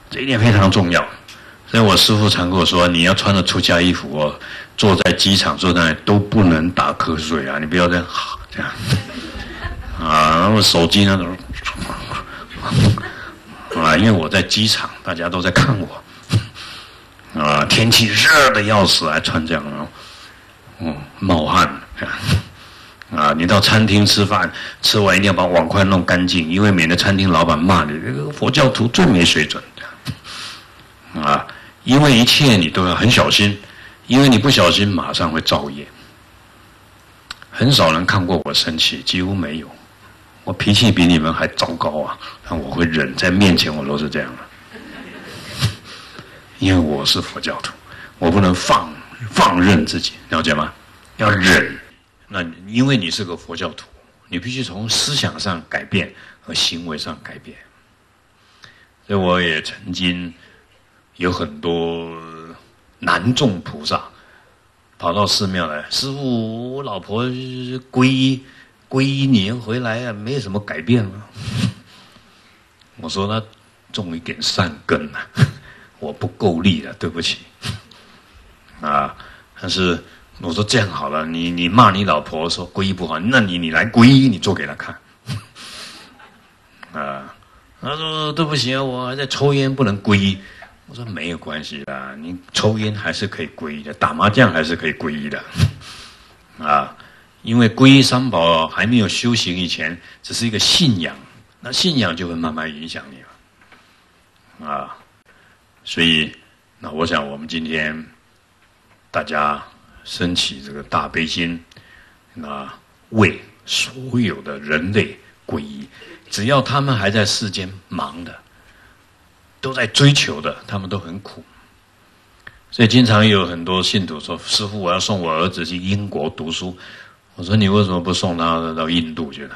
这一点非常重要。所以我师父常跟我说，你要穿着出家衣服哦，坐在机场坐在那里都不能打瞌睡啊，你不要这样啊，然后手机那种啊，因为我在机场，大家都在看我啊，天气热的要死，还穿这样冒汗啊！你到餐厅吃饭，吃完一定要把碗筷弄干净，因为免得餐厅老板骂你，这个佛教徒最没水准啊！因为一切你都要很小心，因为你不小心马上会造业。很少人看过我生气，几乎没有。我脾气比你们还糟糕啊！但我会忍，在面前我都是这样的，因为我是佛教徒，我不能放任自己，了解吗？要忍。那因为你是个佛教徒，你必须从思想上改变和行为上改变。所以我也曾经有很多男众菩萨跑到寺庙来，师父，我老婆皈依1年回来啊，没有什么改变啊。我说他种一点善根啊，我不够力了，对不起啊。但是我说这样好了，你骂你老婆说皈依不好，那你来皈依，你做给他看啊。他说对不起啊，我还在抽烟，不能皈依。我说没有关系啦，你抽烟还是可以皈依的，打麻将还是可以皈依的啊。因为皈依三宝还没有修行以前，只是一个信仰，那信仰就会慢慢影响你了啊。所以，那我想我们今天大家升起这个大悲心，为所有的人类皈依，只要他们还在世间忙的，都在追求的，他们都很苦。所以经常有很多信徒说：“师父，我要送我儿子去英国读书。”我说：“你为什么不送他到印度去呢？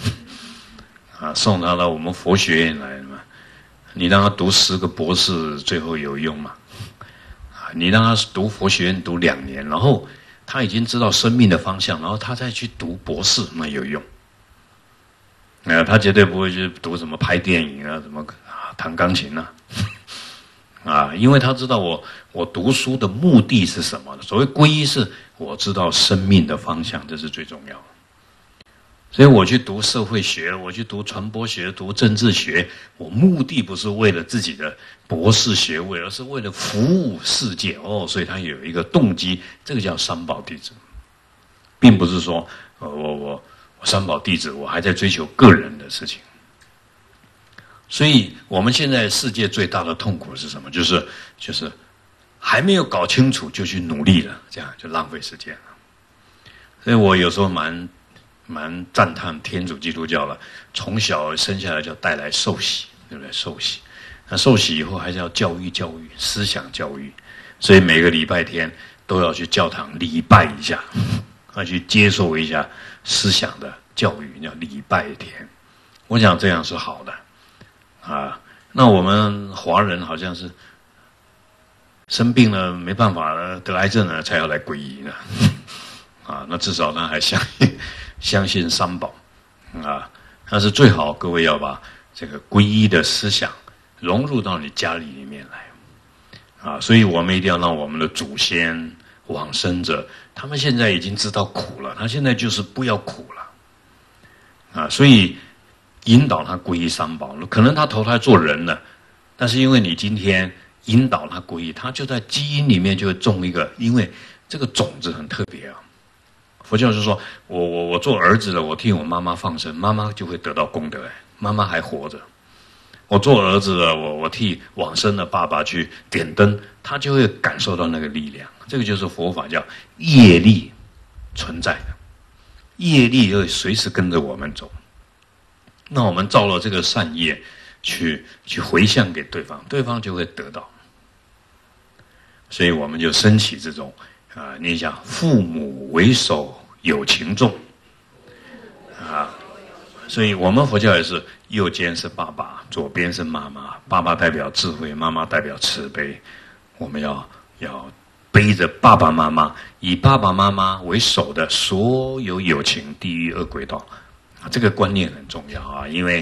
送他到我们佛学院来嘛？你让他读10个博士，最后有用吗？你让他读佛学院读2年，然后他已经知道生命的方向，然后他再去读博士，那有用。他绝对不会去读什么拍电影啊，什么弹钢琴啊，因为他知道我读书的目的是什么。所谓皈依是我知道生命的方向，这是最重要的。所以我去读社会学，我去读传播学，读政治学，我目的不是为了自己的博士学位，而是为了服务世界。所以他有一个动机，这个叫三宝弟子，并不是说我三宝弟子，我还在追求个人的事情。所以我们现在世界最大的痛苦是什么？就是还没有搞清楚就去努力了，这样就浪费时间了。所以我有时候蛮赞叹天主基督教了，从小生下来就带来受洗，对不对？受洗，那受洗以后还是要教育思想教育，所以每个礼拜天都要去教堂礼拜一下，要去接受一下思想的教育，叫礼拜天。我想这样是好的啊。那我们华人好像是生病了没办法了，得癌症了才要来皈依呢那至少他还相信三宝但是最好各位要把这个皈依的思想融入到你家里面来所以我们一定要让我们的祖先往生者，他们现在已经知道苦了，他现在就是不要苦了所以引导他皈依三宝。可能他投胎做人了，但是因为你今天引导他皈依，他就在基因里面就会种一个，因为这个种子很特别佛教是说我做儿子了，我替我妈妈放生，妈妈就会得到功德，妈妈还活着。我做儿子了，我替往生的爸爸去点灯，他就会感受到那个力量。这个就是佛法叫业力存在的，业力会随时跟着我们走。那我们造了这个善业，去回向给对方，对方就会得到。所以我们就升起这种念想父母为首有情重所以我们佛教也是右肩是爸爸，左边是妈妈，爸爸代表智慧，妈妈代表慈悲。我们要背着爸爸妈妈，以爸爸妈妈为首的所有有情地狱恶鬼道这个观念很重要因为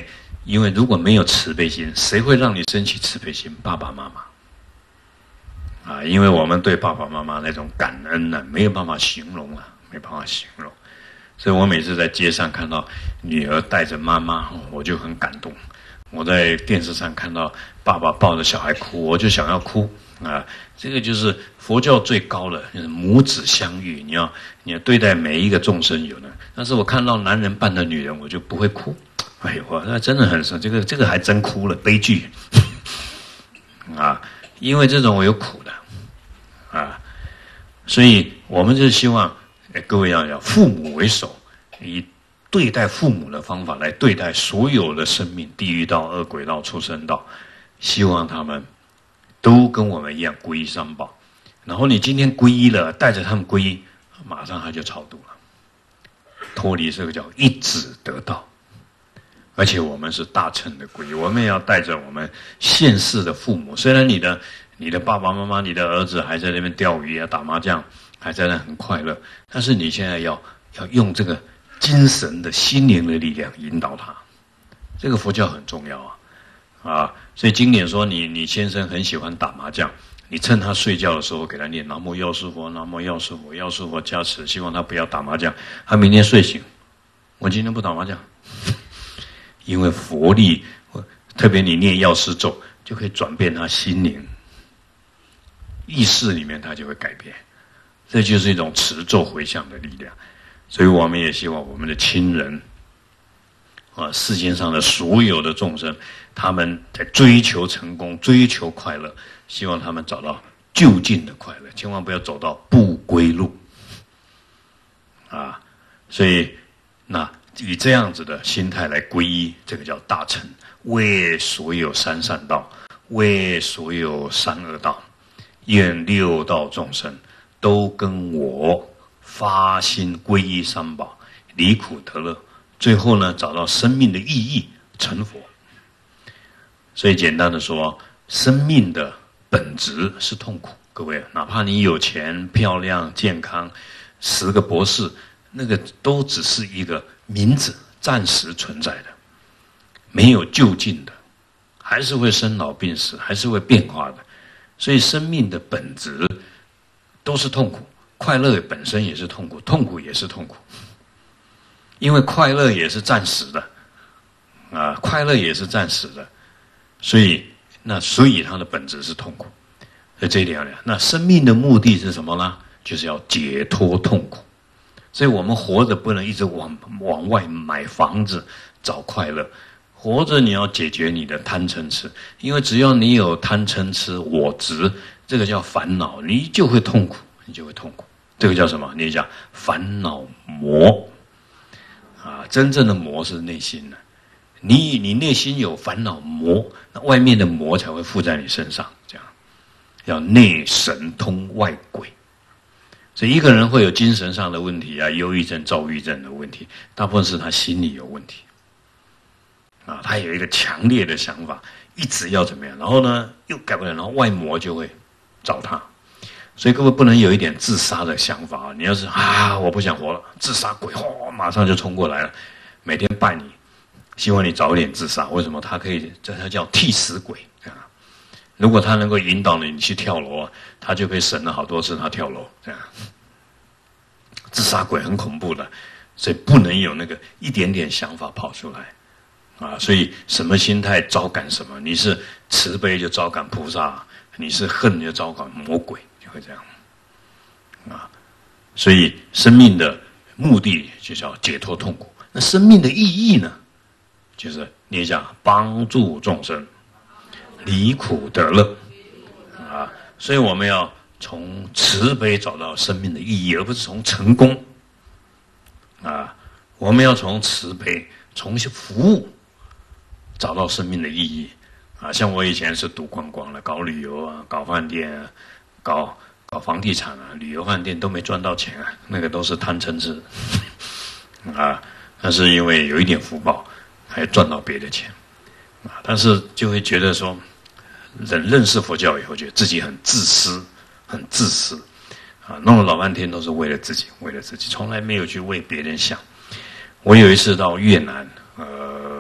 因为如果没有慈悲心，谁会让你升起慈悲心？爸爸妈妈啊，因为我们对爸爸妈妈那种感恩呢，没有办法形容啊，没办法形容。所以我每次在街上看到女儿带着妈妈，我就很感动。我在电视上看到爸爸抱着小孩哭，我就想要哭啊！这个就是佛教最高的，就是母子相育。你要对待每一个众生有呢。但是我看到男人伴着女人，我就不会哭。哎呦，那真的很深，这个还真哭了，悲剧啊！因为这种有苦的啊，所以我们就希望各位要父母为首，以对待父母的方法来对待所有的生命，地狱道、恶鬼道、畜生道，希望他们都跟我们一样皈依三宝。然后你今天皈依了，带着他们皈依，马上他就超度了，脱离这个叫一指得道。而且我们是大乘的皈依，我们也要带着我们现世的父母。虽然你的爸爸妈妈、你的儿子还在那边钓鱼啊、打麻将，还在那很快乐，但是你现在要用这个精神的心灵的力量引导他，这个佛教很重要啊！所以经典说你先生很喜欢打麻将，你趁他睡觉的时候给他念南无药师佛，南无药师佛，药师佛加持，希望他不要打麻将。他明天睡醒，我今天不打麻将，因为佛力，特别你念药师咒，就可以转变他心灵意识里面，他就会改变。这就是一种持咒回向的力量。所以我们也希望我们的亲人啊，世间上的所有的众生，他们在追求成功、追求快乐，希望他们找到就近的快乐，千万不要走到不归路啊！所以那以这样子的心态来皈依，这个叫大乘，为所有三善道，为所有三恶道，愿六道众生都跟我发心皈依三宝，离苦得乐，最后呢找到生命的意义，成佛。所以简单的说，生命的本质是痛苦。各位，哪怕你有钱、漂亮、健康，10个博士，那个都只是一个名字，暂时存在的，没有就近的，还是会生老病死，还是会变化的。所以生命的本质都是痛苦。快乐本身也是痛苦，痛苦也是痛苦，因为快乐也是暂时的，啊，快乐也是暂时的，所以它的本质是痛苦。所以这一点呢，那生命的目的是什么呢？就是要解脱痛苦。所以我们活着不能一直往外买房子找快乐，活着你要解决你的贪嗔痴，因为只要你有贪嗔痴我执，这个叫烦恼，你就会痛苦。你就会痛苦，这个叫什么？你讲烦恼魔啊！真正的魔是内心的，你内心有烦恼魔，那外面的魔才会附在你身上。这样要内神通外鬼，所以一个人会有精神上的问题啊，忧郁症、躁郁症的问题，大部分是他心里有问题啊，他有一个强烈的想法，一直要怎么样，然后呢又改不了，然后外魔就会找他。所以各位不能有一点自杀的想法啊！你要是我不想活了，自杀鬼马上就冲过来了，每天拜你，希望你早一点自杀。为什么？他可以，这他叫替死鬼啊！如果他能够引导你去跳楼啊，他就可以省了好多次他跳楼这样。自杀鬼很恐怖的，所以不能有那个一点点想法跑出来啊！所以什么心态招感什么，你是慈悲就招感菩萨，你是恨就招感魔鬼。会这样啊，所以生命的目的就叫解脱痛苦。那生命的意义呢？就是你讲帮助众生离苦得乐啊。所以我们要从慈悲找到生命的意义，而不是从成功啊。我们要从慈悲、从服务找到生命的意义啊。像我以前是读观光的，搞旅游啊，搞饭店啊，搞房地产啊，旅游饭店都没赚到钱啊，那个都是贪嗔痴啊。但是因为有一点福报，还赚到别的钱啊。但是就会觉得说，人认识佛教以后，觉得自己很自私，很自私啊，弄了老半天都是为了自己，为了自己，从来没有去为别人想。我有一次到越南，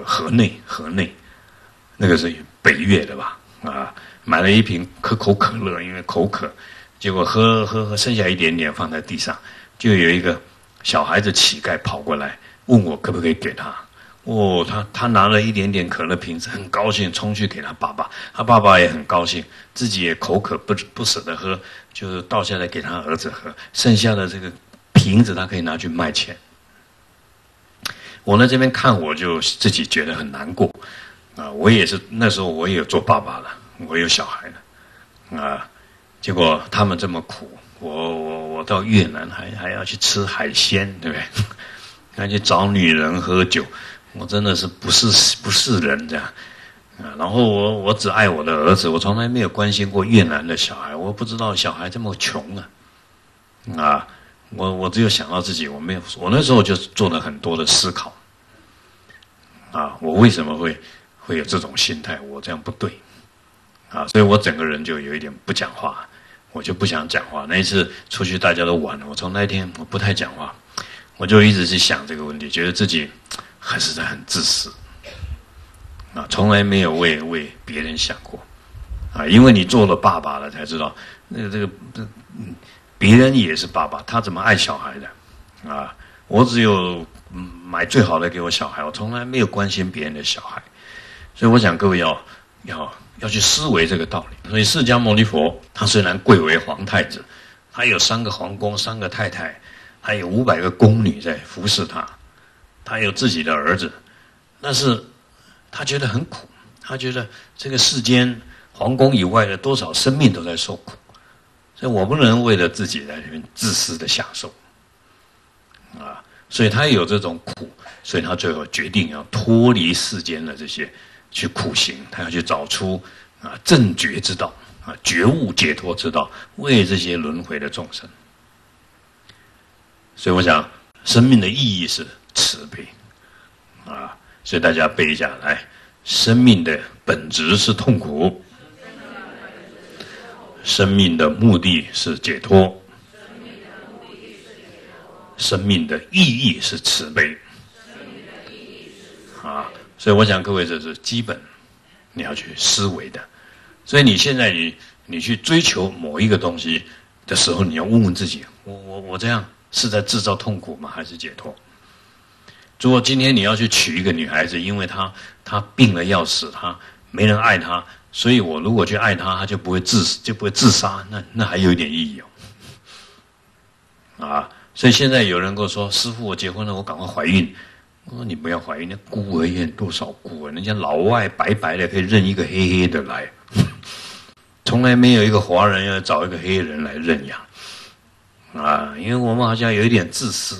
河内，那个是北越的吧？买了一瓶可口可乐，因为口渴，结果喝，剩下一点点放在地上，就有一个小孩子乞丐跑过来问我可不可以给他。他拿了一点点可乐瓶子，很高兴，冲去给他爸爸。他爸爸也很高兴，自己也口渴，不舍得喝，就倒下来给他儿子喝。剩下的这个瓶子，他可以拿去卖钱。我在这边看，我就自己觉得很难过我也是那时候我也有做爸爸了，我有小孩了结果他们这么苦，我到越南还要去吃海鲜，对不对？还去找女人喝酒。我真的是不是人这样然后我只爱我的儿子，我从来没有关心过越南的小孩，我不知道小孩这么穷我只有想到自己，我那时候就做了很多的思考我为什么会有这种心态？我这样不对所以我整个人就有一点不讲话，我就不想讲话。那一次出去大家都玩了，我从那一天我不太讲话，我就一直去想这个问题，觉得自己还是很自私从来没有为别人想过因为你做了爸爸了才知道，别人也是爸爸，他怎么爱小孩的我只有买最好的给我小孩，我从来没有关心别人的小孩。所以我想各位要去思维这个道理。所以释迦牟尼佛他虽然贵为皇太子，他有3个皇宫，3个太太，还有500个宫女在服侍他，他有自己的儿子，但是他觉得很苦，他觉得这个世间皇宫以外的多少生命都在受苦，所以我不能为了自己在这边自私的享受所以他有这种苦，所以他最后决定要脱离世间的这些去苦行，他要去找出正觉之道觉悟解脱之道，为这些轮回的众生。所以我想生命的意义是慈悲所以大家背一下来，生命的本质是痛苦，生命的目的是解脱，生命的意义是慈悲所以我想各位这是基本你要去思维的。所以你现在你去追求某一个东西的时候，你要问问自己，我这样是在制造痛苦吗？还是解脱？如果今天你要去娶一个女孩子，因为她病了要死，她没人爱她，所以我如果去爱她，她就不会自杀，那还有一点意义所以现在有人跟我说，师父我结婚了，我赶快怀孕。我说你不要怀孕，那孤儿院多少孤儿，人家老外白白的可以认一个黑黑的来，从来没有一个华人要找一个黑人来认养因为我们好像有一点自私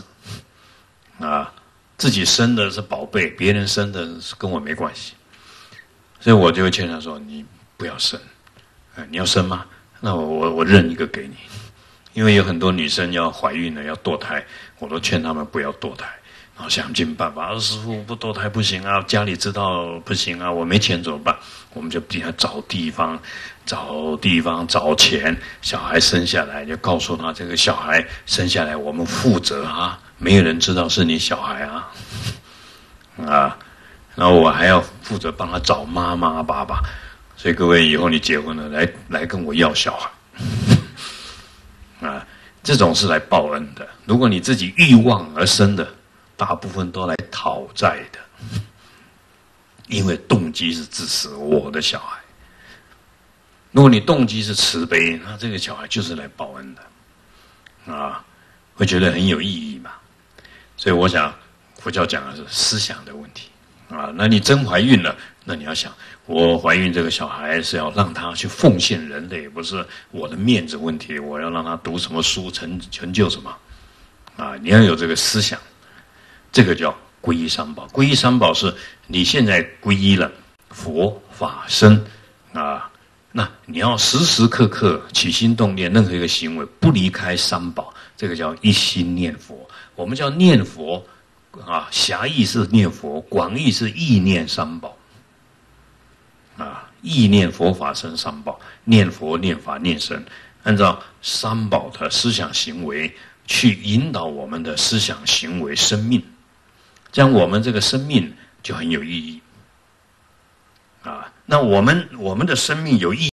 自己生的是宝贝，别人生的跟我没关系，所以我就会劝他说，你不要生你要生吗？那我认一个给你。因为有很多女生要怀孕了要堕胎，我都劝他们不要堕胎，然后想尽办法师父不堕胎不行家里知道不行我没钱怎么办？我们就给他找地方找钱，小孩生下来就告诉他，这个小孩生下来我们负责没有人知道是你小孩然后我还要负责帮他找妈妈爸爸。所以各位以后你结婚了来跟我要小孩这种是来报恩的。如果你自己欲望而生的，大部分都来讨债的，因为动机是自私，我的小孩。如果你动机是慈悲，那这个小孩就是来报恩的会觉得很有意义嘛。所以我想佛教讲的是思想的问题那你真怀孕了，那你要想，我怀孕这个小孩是要让他去奉献人类，不是我的面子问题，我要让他读什么书成就什么你要有这个思想。这个叫皈依三宝。皈依三宝是你现在皈依了佛法僧那你要时时刻刻起心动念，任何一个行为不离开三宝，这个叫一心念佛。我们叫念佛狭义是念佛，广义是意念三宝意念佛法僧三宝，念佛念法念僧，按照三宝的思想行为去引导我们的思想行为生命，将我们这个生命就很有意义啊。那我们的生命有意义。